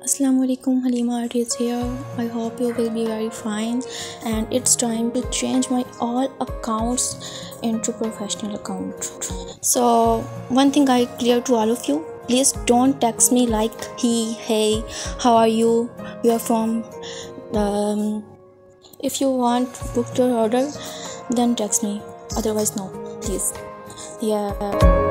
Assalamu alaikum, Halima is here. I hope you will be very fine, and it's time to change my all accounts into professional account. So one thing I clear to all of you, please don't text me like hey, how are you, you are from. If you want book your order, then text me, otherwise no, please. Yeah.